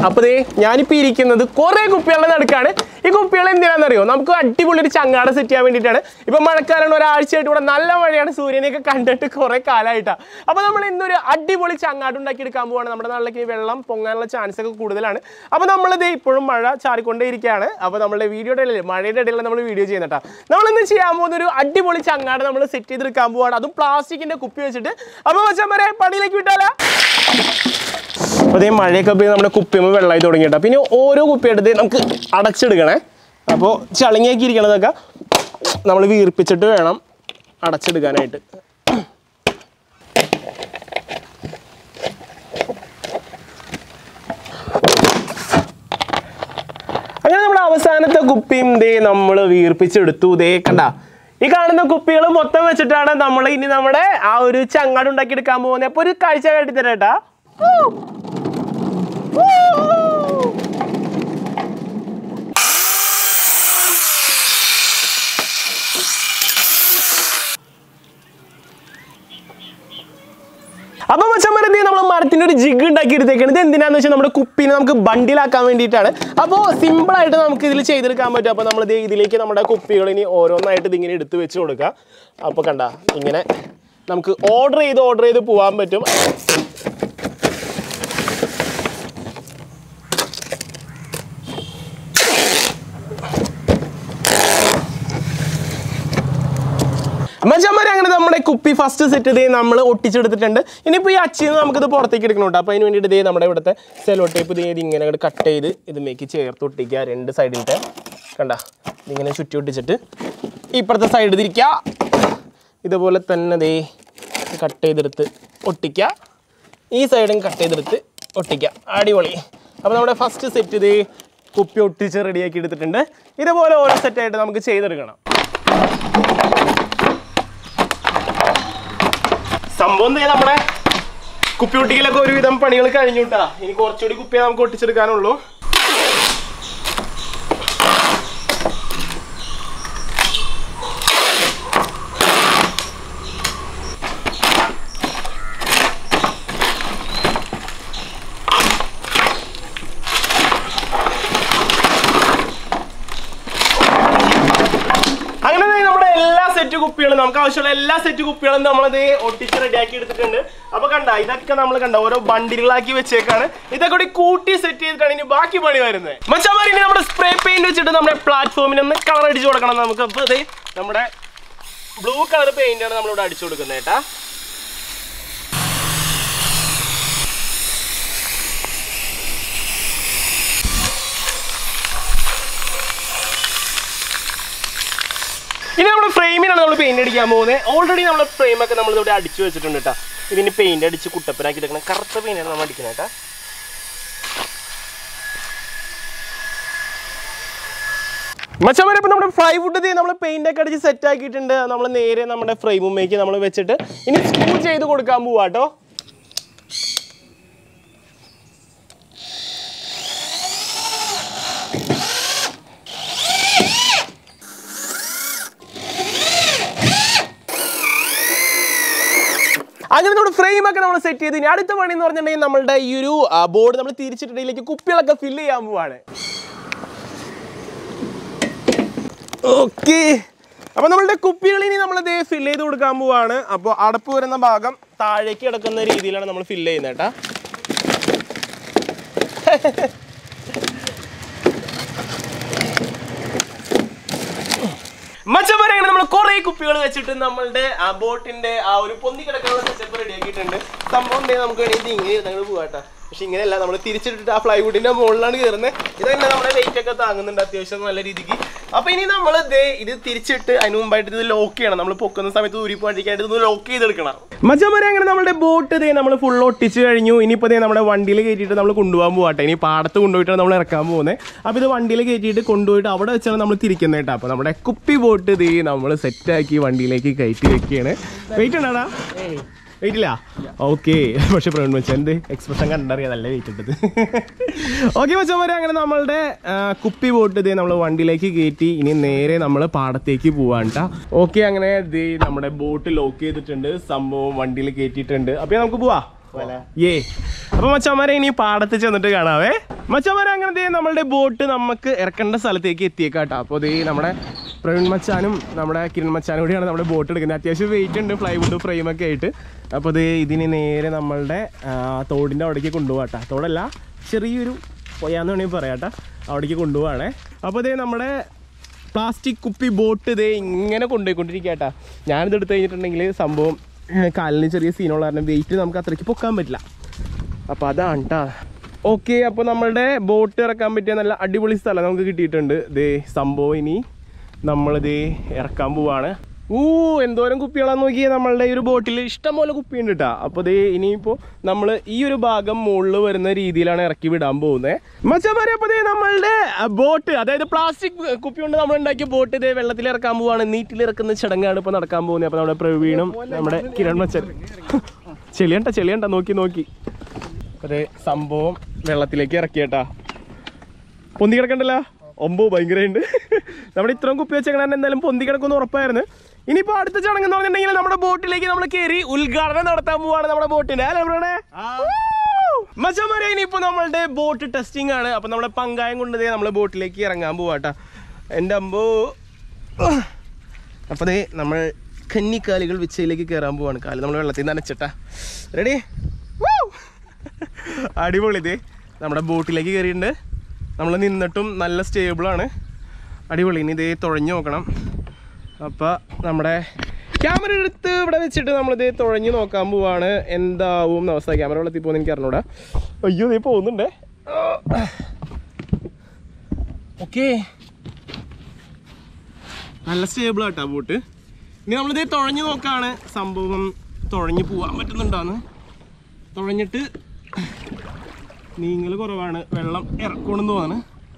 അപ്പോൾ ഞാനിപ്പോൾ ഇരിക്കുന്നത് കുറേ കുപ്പികളുടെ നടുക്കാണ്. ഈ കുപ്പികൾ എന്തിനാണെന്നറിയോ? നമുക്ക് അടിപൊളി ഒരു ചങ്ങാട സെറ്റ് ചെയ്യാൻ വേണ്ടിയിട്ടാണ്. ഇപ്പം മഴക്കാലമാണ്, ഒരാഴ്ചയായിട്ട് ഇവിടെ നല്ല മഴയാണ്, സൂര്യനെയൊക്കെ കണ്ടിട്ട് കുറേ കാലമായിട്ടാണ്. അപ്പോൾ നമ്മൾ ഇന്നൊരു അടിപൊളി ചങ്ങാട് ഉണ്ടാക്കിയെടുക്കാൻ പോവാണ്. നമ്മുടെ നാട്ടിലേക്ക് വെള്ളം പൊങ്ങാനുള്ള ചാൻസ് ഒക്കെ കൂടുതലാണ്. അപ്പോൾ നമ്മളിത് ഇപ്പോഴും മഴ ചാറിക്കൊണ്ടേ ഇരിക്കുകയാണ്. അപ്പോൾ നമ്മുടെ വീഡിയോയുടെ ഇടയിൽ മഴയുടെ ഇടയിലാണ് നമ്മൾ വീഡിയോ ചെയ്യുന്നത് കേട്ടോ. നമ്മളിന്ന് ചെയ്യാൻ പോകുന്ന ഒരു അടിപൊളി ചങ്ങാട് നമ്മൾ സെറ്റ് ചെയ്തെടുക്കാൻ പോവാണ്, അതും പ്ലാസ്റ്റിക്കിൻ്റെ കുപ്പി വെച്ചിട്ട്. അപ്പോൾ മച്ചാന്മാരെ പണിയിലേക്ക് വിട്ടാലോ? അപ്പോൾ അതേ മഴയൊക്കെ പോയി നമ്മുടെ കുപ്പിയുമ്പോൾ വെള്ളമായി തുടങ്ങിയിട്ടാ. പിന്നെ ഓരോ കുപ്പിയെടുത്ത് നമുക്ക് അടച്ചെടുക്കണേ. അപ്പോൾ ചളിങ്ങിയാക്കി ഇരിക്കണതൊക്കെ നമ്മൾ വീർപ്പിച്ചിട്ട് വേണം അടച്ചെടുക്കാനായിട്ട്. അങ്ങനെ നമ്മുടെ അവസാനത്തെ കുപ്പിയും നമ്മൾ വീർപ്പിച്ചെടുത്തു. കണ്ട ഈ കാണുന്ന കുപ്പികൾ മൊത്തം വെച്ചിട്ടാണ് നമ്മൾ ഇനി നമ്മുടെ ആ ഒരു ചങ്ങാട് ഉണ്ടാക്കിയെടുക്കാൻ പോകുന്നത്. അപ്പോൾ ഒരു കാഴ്ച കാട്ടിത്തരാട്ടാ. അപ്പോൾ മച്ചന്മാരെ നമ്മൾ മരത്തിൻ്റെ ഒരു ജിഗ് ഉണ്ടാക്കി എടുത്തേക്കാണ്. ഇത് എന്തിനാന്ന് വെച്ചാൽ നമ്മുടെ കുപ്പീനെ നമുക്ക് ബണ്ടിലാക്കാൻ വേണ്ടിയിട്ടാണ്. അപ്പോൾ സിമ്പിളായിട്ട് നമുക്ക് ഇതിൽ ചെയ്തെടുക്കാൻ പറ്റും. അപ്പോൾ നമ്മൾ ഇതിലേക്ക് നമ്മുടെ കുപ്പികൾ ഇനി ഓരോന്നായിട്ട് ഇതിങ്ങനെ എടുത്ത് വെച്ച് കൊടുക്കുക. അപ്പോൾ കണ്ട ഇങ്ങനെ നമുക്ക് ഓർഡർ ചെയ്ത് പോകാൻ പറ്റും. മച്ചാന്മാരെ അങ്ങനെ നമ്മുടെ കുപ്പി ഫസ്റ്റ് സെറ്റ് നമ്മൾ ഒട്ടിച്ചെടുത്തിട്ടുണ്ട്. ഇനിയിപ്പോൾ ഈ അച്ചിൽ നിന്ന് നമുക്കിത് പുറത്തേക്ക് എടുക്കണുണ്ട്. അപ്പോൾ അതിന് വേണ്ടിയിട്ട് നമ്മുടെ ഇവിടുത്തെ സെലോ ടേപ്പ് ഇങ്ങനെ അങ്ങോട്ട് കട്ട് ചെയ്ത് ഇതിലേക്ക് ചേർത്ത് ഒട്ടിക്കുക. രണ്ട് സൈഡിലത്തെ കണ്ട ഇതിങ്ങനെ ചുറ്റി ഒട്ടിച്ചിട്ട് ഇപ്പുറത്തെ സൈഡ് തിരിക്കുക. ഇതുപോലെ തന്നെ കട്ട് ചെയ്തെടുത്ത് ഒട്ടിക്കുക. ഈ സൈഡും കട്ട് ചെയ്തെടുത്ത് ഒട്ടിക്കുക. അടിപൊളി. അപ്പോൾ നമ്മുടെ ഫസ്റ്റ് സെറ്റ് കുപ്പി ഒട്ടിച്ച് റെഡിയാക്കി എടുത്തിട്ടുണ്ട്. ഇതുപോലെ ഓരോ സെറ്റായിട്ട് നമുക്ക് ചെയ്തെടുക്കണം. സംഭവം നമ്മുടെ കുപ്പി ഒട്ടിക്കലൊക്കെ ഒരുവിധം പണികൾ കഴിഞ്ഞു കേട്ടാ. ഇനി കുറച്ചുകൂടി കുപ്പിയെ നമുക്ക് ഒട്ടിച്ചെടുക്കാനുള്ളൂ. കുപ്പികളും നമുക്ക് ആവശ്യമുള്ള എല്ലാ സെറ്റ് കുപ്പികളും നമ്മളത് ഒട്ടിച്ച് റെഡിയാക്കി എടുത്തിട്ടുണ്ട്. അപ്പൊ കണ്ട ഇതൊക്കെ നമ്മൾ കണ്ട ഓരോ ബണ്ടിലുകളാക്കി വെച്ചേക്കാണ്. ഇതൊക്കെ കൂടി കൂട്ടി സെറ്റ് ചെയ്തിട്ടാണ് ഇനി ബാക്കി പണി വരുന്നത്. മച്ചാന്മാർ ഇനി നമ്മുടെ സ്പ്രേ പെയിന്റ് വെച്ചിട്ട് നമ്മുടെ പ്ലാറ്റ്ഫോമിന് ഒന്ന് കളർ അടിച്ചു കൊടുക്കണം നമുക്ക്. അപ്പൊ നമ്മുടെ ബ്ലൂ കളർ പെയിന്റ് ആണ് നമ്മളിവിടെ അടിച്ചു കൊടുക്കുന്നത് കേട്ടാ. ഇനി നമ്മുടെ ഫ്രെയിമിനാണ് നമ്മൾ പെയിന്റ് അടിക്കാൻ പോകുന്നത്. ഓൾറെഡി നമ്മുടെ ഫ്രെയിമൊക്കെ നമ്മളിവിടെ അടിച്ചു വെച്ചിട്ടുണ്ട് കേട്ടോ. ഇതിന് പെയിന്റ് അടിച്ച് കുട്ടപ്പനാക്കി എടുക്കണം. കറുത്ത പെയിന്റാണ് നമ്മൾ അടിക്കുന്നത് കേട്ടോ. മച്ചാന്മാരെ ഇപ്പം നമ്മുടെ ഫ്ലൈവുഡ് നമ്മൾ പെയിന്റ് ഒക്കെ അടിച്ച് സെറ്റ് ആക്കിയിട്ടുണ്ട്. നമ്മൾ നേരെ നമ്മുടെ ഫ്രെയിമുമ്മേക്ക് നമ്മൾ വെച്ചിട്ട് ഇനി സ്ക്രൂ ചെയ്ത് കൊടുക്കാൻ പോവാട്ടോ. അങ്ങനെ നമ്മുടെ ഫ്രെയിമൊക്കെ നമ്മൾ സെറ്റ് ചെയ്ത് ഇനി അടുത്ത പണി എന്ന് പറഞ്ഞിട്ടുണ്ടെങ്കിൽ നമ്മളുടെ ഈ ഒരു ബോർഡ് നമ്മൾ തിരിച്ചിട്ടിടയിലേക്ക് കുപ്പികളൊക്കെ ഫില്ല് ചെയ്യാൻ പോവാണ്. ഓക്കെ, അപ്പോൾ നമ്മളുടെ കുപ്പികൾ ഇനി നമ്മളത് ഫില്ല് ചെയ്ത് കൊടുക്കാൻ പോവാണ്. അപ്പോൾ അടപ്പ് വരുന്ന ഭാഗം താഴേക്ക് കിടക്കുന്ന രീതിയിലാണ് നമ്മൾ ഫില്ല് ചെയ്യുന്നത് കേട്ടോ. മച്ചന്മാരെ നമ്മൾ കുറെ കുപ്പികൾ വെച്ചിട്ട് നമ്മളുടെ ബോട്ടിന്റെ ആ ഒരു പൊന്തി കിടക്കാനുള്ള സെറ്റപ്പ് റെഡി ആക്കിയിട്ടുണ്ട്. സംഭവം നമുക്ക് വേണമെങ്കിൽ ഇങ്ങനെ ഇരുന്നങ്ങൾ പോകാട്ടോ. പക്ഷെ ഇങ്ങനെയല്ല, നമ്മൾ തിരിച്ചിട്ടിട്ട് ആ ഫ്ലൈവുഡിന്റെ മുകളിലാണ് കയറുന്നത്. ഇത് തന്നെ നമ്മുടെ വെയിറ്റ് ഒക്കെ താങ്ങുന്നുണ്ട് അത്യാവശ്യം നല്ല രീതിക്ക്. അപ്പൊ ഇനി നമ്മൾ ഇത് തിരിച്ചിട്ട് അതിന് മുമ്പായിട്ട് ഇത് ലോക്ക് ചെയ്യണം. നമ്മൾ പൊക്കുന്ന സമയത്ത് ഊരി പോകാണ്ടിരിക്കാനായിട്ട് ഇത് ലോക്ക് ചെയ്തെടുക്കണം. മച്ചന്മാരെ അങ്ങനെ നമ്മുടെ ബോട്ട് നമ്മൾ ഫുൾ ഒട്ടിച്ച് കഴിഞ്ഞു. ഇനിയിപ്പോൾ നമ്മുടെ വണ്ടിയിൽ കയറ്റിയിട്ട് നമ്മൾ കൊണ്ടുപോകാൻ പോകട്ടെ. ഇനി പാടത്ത് കൊണ്ടുപോയിട്ടാണ് നമ്മൾ ഇറക്കാൻ പോകുന്നത്. അപ്പോൾ ഇത് വണ്ടിയിൽ കയറ്റിയിട്ട് കൊണ്ടുപോയിട്ട് അവിടെ വെച്ചാണ് നമ്മൾ തിരിക്കുന്നത് കേട്ടോ. അപ്പോൾ നമ്മുടെ കുപ്പി ബോട്ട് നമ്മൾ സെറ്റാക്കി വണ്ടിയിലേക്ക് കയറ്റി വെക്കുകയാണ്. വെയിറ്റ് ഉണ്ടാ? വെയിറ്റ് ഇല്ല? ഓക്കെ. പക്ഷെ പ്രവീൺ മച്ചാൻ്റെ എക്സ്പ്രഷൻ കണ്ടറിയാം നല്ല വെയിറ്റ് ഉണ്ടത്. ഓക്കെ മച്ചന്മാരെ, അങ്ങനെ നമ്മളുടെ കുപ്പി ബോട്ട് നമ്മൾ വണ്ടിയിലേക്ക് കയറ്റി ഇനി നേരെ നമ്മൾ പാടത്തേക്ക് പോവാൻ കേട്ടോ. ഓക്കെ, അങ്ങനെ നമ്മുടെ ബോട്ട് ലോക്ക് ചെയ്തിട്ടുണ്ട്, സംഭവം വണ്ടിയിൽ കയറ്റിയിട്ടുണ്ട്. അപ്പോൾ നമുക്ക് പോവാം. ഏ അപ്പൊ മച്ചാമാരെ ഇനി പാടത്ത് ചെന്നിട്ട് കാണാവേ. മച്ചാമാരെ അങ്ങനത്തെ നമ്മളുടെ ബോട്ട് നമുക്ക് ഇറക്കേണ്ട സ്ഥലത്തേക്ക് എത്തിയേക്കാട്ടോ. അപ്പോൾ ഇത് നമ്മുടെ പ്രവീൺ മച്ചാനും നമ്മുടെ കിരൺ മച്ചാനും കൂടിയാണ് നമ്മുടെ ബോട്ട് എടുക്കുന്നത്. അത്യാവശ്യം വെയിറ്റ് ഉണ്ട്, പ്ലൈവുഡ് ഫ്രെയിമൊക്കെ ആയിട്ട്. അപ്പോൾ ഇത് ഇതിന് നേരെ നമ്മളുടെ തോടിൻ്റെ അവിടേക്ക് കൊണ്ടുപോകാട്ടോ. തോടല്ല, ചെറിയൊരു പൊയാന്ന് വേണമെങ്കിൽ പറയാട്ടോ, അവിടേക്ക് കൊണ്ടുപോവാണേ. അപ്പോൾ ഇതേ നമ്മുടെ പ്ലാസ്റ്റിക് കുപ്പി ബോട്ട് ഇതേ ഇങ്ങനെ കൊണ്ടുപോയിക്കൊണ്ടിരിക്കട്ടാ. ഞാനിത് എടുത്തു കഴിഞ്ഞിട്ടുണ്ടെങ്കിൽ സംഭവം കാലിന് ചെറിയ സീനുള്ള കാരണം വെയിറ്റ് നമുക്ക് അത്രയ്ക്ക് പൊക്കാൻ പറ്റില്ല. അപ്പോൾ അതാണ് കേട്ടോ. ഓക്കെ, അപ്പോൾ നമ്മളുടെ ബോട്ട് ഇറക്കാൻ പറ്റിയ നല്ല അടിപൊളി സ്ഥലം നമുക്ക് കിട്ടിയിട്ടുണ്ട്. ഇതേ സംഭവം ഇനി നമ്മളിത് ഇറക്കാൻ പോവാണ്. എന്തോരം കുപ്പികളാന്ന് നോക്കിയാൽ നമ്മളുടെ ഈ ഒരു ബോട്ടിൽ ഇഷ്ടംപോലെ കുപ്പിയുണ്ട് കേട്ടോ. അപ്പോൾ ദേ ഇനിയിപ്പോൾ നമ്മൾ ഈ ഒരു ഭാഗം മുകളിൽ വരുന്ന രീതിയിലാണ് ഇറക്കി വിടാൻ പോകുന്നത്. മച്ചാമാരെ അപ്പോൾ ദേ നമ്മളുടെ ബോട്ട്, അതായത് പ്ലാസ്റ്റിക് കുപ്പി കൊണ്ട് നമ്മൾ ഉണ്ടാക്കിയ ബോട്ട് ഇതേ വെള്ളത്തിൽ ഇറക്കാൻ പോവാണ്. നീറ്റിലിറക്കുന്ന ചടങ്ങാണ് ഇപ്പോൾ നടക്കാൻ പോകുന്നത്. അപ്പോൾ നമ്മുടെ പ്രവീണും നമ്മുടെ കിരൺ മച്ചൻ ചെളിയണ്ട നോക്കി അതേ സംഭവം വെള്ളത്തിലേക്ക് ഇറക്കിയേട്ടാ. പൊന്തി കിടക്കണ്ടല്ലോ, ഭയങ്കരമുണ്ട്. നമ്മുടെ ഇത്രയും കുപ്പി വെച്ചേക്കണ എന്തായാലും പൊന്തി കിടക്കുമെന്ന് ഉറപ്പായിരുന്നു. ഇനിയിപ്പോൾ അടുത്ത ചടങ്ങ് എന്ന് പറഞ്ഞിട്ടുണ്ടെങ്കിൽ നമ്മുടെ ബോട്ടിലേക്ക് നമ്മൾ കയറി ഉദ്ഘാടനം നടത്താൻ പോവാണ് നമ്മുടെ ബോട്ടിന്റെ. അല്ലേ മച്ചാമാരെ? ഇനിയിപ്പോൾ നമ്മളുടെ ബോട്ട് ടെസ്റ്റിംഗ് ആണ്. അപ്പം നമ്മുടെ പങ്കായം കൊണ്ടതേ നമ്മൾ ബോട്ടിലേക്ക് ഇറങ്ങാൻ പോവാട്ടാ. എൻ്റെ അമ്പോ. അപ്പോൾ അതേ നമ്മൾ കന്നിക്കാലികൾ വെച്ചതിലേക്ക് കയറാൻ പോവാണ്. കാല് നമ്മൾ വെള്ളത്തിൽ നനച്ചിട്ടാ. റെഡി? അടിപൊളി. ഇതേ നമ്മുടെ ബോട്ടിലേക്ക് കയറിയിട്ടുണ്ട്. നമ്മൾ നിന്നിട്ടും നല്ല സ്റ്റേബിളാണ്, അടിപൊളി. ഇനി ഇതേ തുഴഞ്ഞു നോക്കണം. അപ്പോൾ നമ്മുടെ ക്യാമറ എടുത്ത് ഇവിടെ വെച്ചിട്ട് നമ്മളിത് തുഴഞ്ഞു നോക്കാൻ പോവാണ്. എന്താവും അവസ്ഥ? ക്യാമറ വെള്ളത്തിൽ പോകുന്ന എനിക്ക് അറിഞ്ഞൂടാ. അയ്യോ, ഇതേ പോകുന്നുണ്ടേ. ഓക്കെ, നല്ല സ്റ്റേബിളാട്ടാ ബോട്ട്. ഇനി നമ്മളിത് തുഴഞ്ഞു നോക്കാണ്. സംഭവം തുഴഞ്ഞു പോകാൻ പറ്റുന്നുണ്ടാന്ന്. തുഴഞ്ഞിട്ട് നീങ്ങൽ കുറവാണ്, വെള്ളം ഇറക്കണമെന്ന് തോന്നാണ്.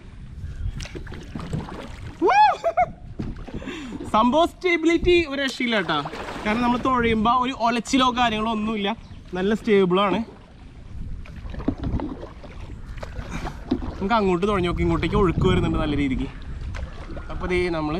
സംഭവം സ്റ്റേബിലിറ്റി ഒരു രക്ഷയില്ല കേട്ടോ. കാരണം നമ്മൾ തുഴയുമ്പോൾ ഒരു ഒലച്ചിലോ കാര്യങ്ങളോ ഒന്നുമില്ല, നല്ല സ്റ്റേബിളാണ്. നമുക്ക് അങ്ങോട്ട് തുഴഞ്ഞു നോക്കി, ഇങ്ങോട്ടേക്ക് ഒഴുക്ക് വരുന്നുണ്ട് നല്ല രീതിക്ക്. അപ്പോൾ ദേ നമ്മൾ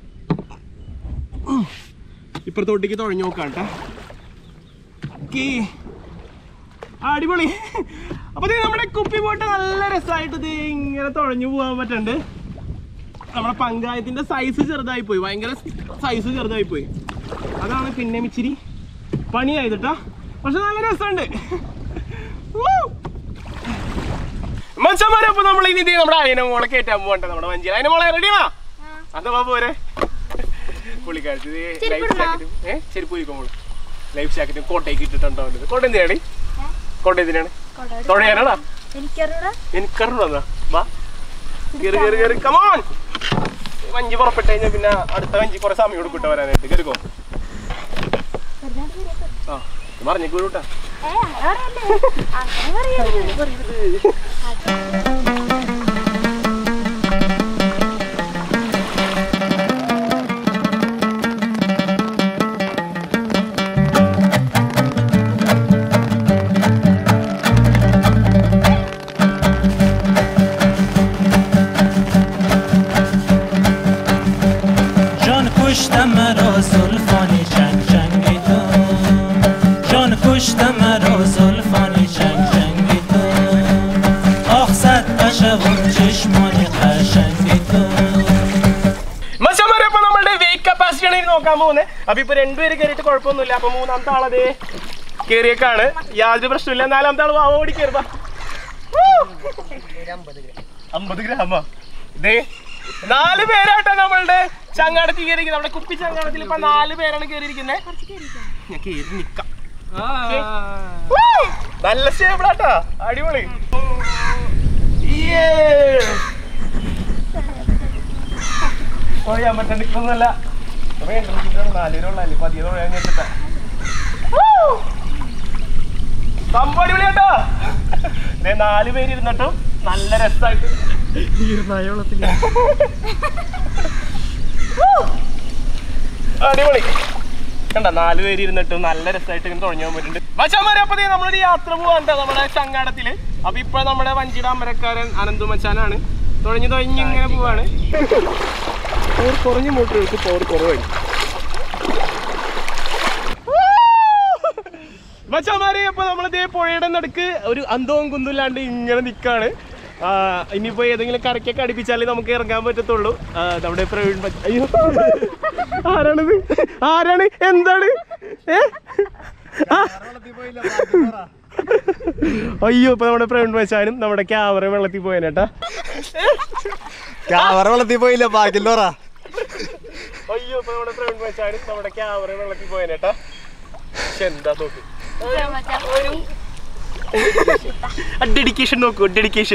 ഇപ്പുറത്തോട്ടേക്ക് തുഴഞ്ഞു നോക്കാം കേട്ടോ. ഓക്കേ, അടിപൊളി. അപ്പോൾ ഇത് നമ്മുടെ കുപ്പി ബോട്ട് നല്ല രസമായിട്ട് ഇത് ഇങ്ങനെ തുഴഞ്ഞു പോകാൻ പറ്റുന്നുണ്ട്. നമ്മുടെ പങ്കായത്തിൻ്റെ സൈസ് ചെറുതായി പോയി, ഭയങ്കര സൈസ് ചെറുതായി പോയി. അതാണ് പിന്നെ ഇച്ചിരി പണിയായിട്ടാ. പക്ഷെ നല്ല രസമുണ്ട്. മച്ചന്മാരെ, അപ്പോൾ നമ്മൾ ഇനി നമ്മുടെ അയനമോളെ കയറ്റാൻ പോകണ്ട. നമ്മുടെ വഞ്ചി അയനമോളെ റെഡിയാ? അഥവാ പോരെ പുള്ളിക്കാരത്ത് ലൈഫ് ജാക്കറ്റും ചെരുപ്പ് പോയിക്കോളൂ. ലൈഫ് ജാക്കറ്റും കോട്ടയ്ക്ക് ഇട്ടിട്ടുണ്ടോ? കോട്ട എന്തിനാണ്? കോട്ട എന്തിനാണ്? തുഴയാനാടാ? എനിക്കറിഞ്ഞൂടാ. വാ, കയറി കയറി കയറി. കമോൺ. വഞ്ചി പുറപ്പെട്ട് കഴിഞ്ഞാൽ പിന്നെ അടുത്ത വഞ്ചി കുറെ സമയം കൊടുക്കിട്ട് വരാനായിട്ട്. കയറിക്കോ. ആ, മറിഞ്ഞേക്ക് വീട്ടാ. നോക്കാൻ പോകുന്നത്. അപ്പൊ ഇപ്പൊ രണ്ടുപേര് കയറിയിട്ട് കുഴപ്പമൊന്നുമില്ല. അപ്പൊ മൂന്നാമത്തെ ആളതേ കയറിയേക്കാണ്, യാതൊരു പ്രശ്നമില്ല. നാലാമത്തെ ആള് ഓടി കയറുക. 50 ഗ്രാമാ? ഇതേ 4 പേരാട്ടോ നമ്മളുടെ ചങ്ങാടത്തിൽ കയറിയിരിക്കുന്നത്. നമ്മുടെ കുപ്പി ചങ്ങാടത്തിൽ ഇപ്പൊ 4 പേരാണ് കയറിയിരിക്കുന്നത്. ഞാൻ കയറി നിക്കാം. നല്ല സ്റ്റേബിളാട്ടോ, അടിപൊളി. തുഴയാൻ പറ്റാൻ നിൽക്കുന്നല്ല. 4 പേരുള്ളല്ലേ, പതിയെ തുഴയാൻ കേട്ടിട്ടാ. സംഭവം അടിപൊളിയാട്ടോ. 4 പേര് ഇരുന്നിട്ടും നല്ല രസമായിട്ട് അടിപൊളി കണ്ട. 4 പേര് ഇരുന്നിട്ടും നല്ല രസമായിട്ട് ഇങ്ങനെ തുഴഞ്ഞു പോകാൻ പറ്റുന്നുണ്ട്. മച്ചാന്മാരെ, അപ്പൊ നമ്മളൊരു യാത്ര പോകാൻ നമ്മുടെ ചങ്ങാടത്തില്. അപ്പൊ ഇപ്പൊ നമ്മുടെ വഞ്ചിയുടെ അമരക്കാരൻ അനന്തു മച്ചാനാണ്. തുഴഞ്ഞിങ്ങനെ പോവാണ്. കുറഞ്ഞ മോട്ടോർക്ക് പവർ കുറവായിരിക്കും. മച്ചാമാരെ അപ്പൊ നമ്മളിതേ പുഴയുടെ നടുക്ക് ഒരു അന്തവും കുന്തില്ലാണ്ട് ഇങ്ങനെ നിക്കാണ്. ഇനിയിപ്പോ ഏതെങ്കിലും കരക്കൊക്കെ അടുപ്പിച്ചാലേ നമുക്ക് ഇറങ്ങാൻ പറ്റത്തുള്ളൂ. നമ്മുടെ പ്രവീൺ അയ്യോ ആരാണിത്? ആരാണ്? എന്താണ്? അയ്യോ ഇപ്പൊ നമ്മുടെ പ്രവീൺ മച്ചാനും നമ്മുടെ ക്യാമറ വെള്ളത്തിൽ പോയേനേട്ടാ. ക്യാമറ വെള്ളത്തിൽ പോയില്ല, ബാക്കിലോറാ. അയ്യോ ഇപ്പൊ നമ്മുടെ പ്രവീൺ മച്ചാനും നമ്മുടെ ക്യാമറ വെള്ളത്തിൽ പോയേനേട്ടാ. എന്താ നോക്ക്, ഡെഡിക്കേഷൻ നോക്കൂ, ഡെഡിക്കേഷൻ.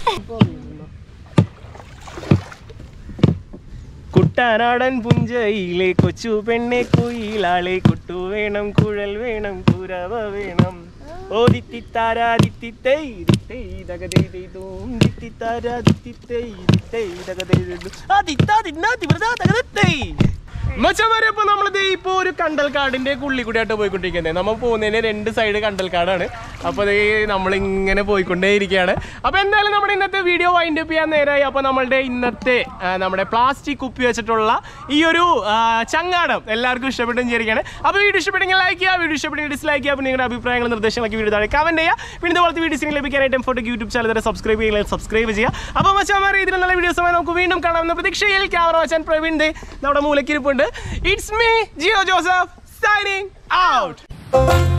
കുട്ടനാടൻ പുഞ്ചയിലെ കൊച്ചു പെണ്ണെ കുയിലാളെ കൊട്ടു വേണം, കുഴൽ വേണം, കുരവ വേണം. ഓ ദിത്തിത്താരാ ദിത്തിത്തൈ ദിത്തൈ ദഗദൈ ദൈദൂം ദിത്തിത്താരാ ദിത്തിത്തൈ ദിത്തൈ ദഗദൈ ദൈദൂം ആ ദിത്താ ദിന്നാ തിവൃതാ ദഗദത്തൈ. മച്ചമാരെ അപ്പൊ നമ്മളിത് ഇപ്പൊ ഒരു കണ്ടൽക്കാടിന്റെ ഉള്ളിൽ കൂടിയായിട്ട് പോയിക്കൊണ്ടിരിക്കുന്നത്. നമ്മൾ പോകുന്നതിന് 2 സൈഡ് കണ്ടൽക്കാടാണ്. അപ്പൊ അത് നമ്മളിങ്ങനെ പോയിക്കൊണ്ടേ ഇരിക്കുകയാണ്. അപ്പൊ എന്തായാലും നമ്മുടെ ഇന്നത്തെ വീഡിയോ വൈൻഡ് അപ്പ് ചെയ്യാൻ നേരമായി. അപ്പൊ നമ്മളുടെ ഇന്നത്തെ നമ്മുടെ പ്ലാസ്റ്റിക് കുപ്പി വെച്ചിട്ടുള്ള ഈ ഒരു ചങ്ങാടം എല്ലാവർക്കും ഇഷ്ടപ്പെട്ടെന്ന് വിചാരിക്കുകയാണ്. അപ്പൊ വീഡിയോ ഇഷ്ടപ്പെട്ടെങ്കിൽ ലൈക്ക് ചെയ്യുക, വീഡിയോ ഇഷ്ടപ്പെട്ടെങ്കിൽ ഡിസ്ലൈക്ക് ചെയ്യുക. അപ്പോൾ നിങ്ങളുടെ അഭിപ്രായങ്ങളും നിർദ്ദേശങ്ങളൊക്കെ വീഡിയോ താഴെ കമന്റ് ചെയ്യുക. പിന്നെ ഇതുപോലത്തെ വീഡിയോസ് ലഭിക്കാനായിട്ട് m4tech യൂട്യൂബ് ചാനൽ വരെ സബ്സ്ക്രൈബ് ചെയ്യുക. അപ്പോൾ മച്ചമാരെ ഇതിൽ നല്ല വീഡിയോസുമായി നമുക്ക് വീണ്ടും കാണാമെന്ന പ്രതീക്ഷയിൽ ക്യാമറ മച്ചാൻ പ്രവീൺ നമ്മുടെ മൂലക്കിരിപ്പുണ്ട്. It's me, Gio Joseph, signing out.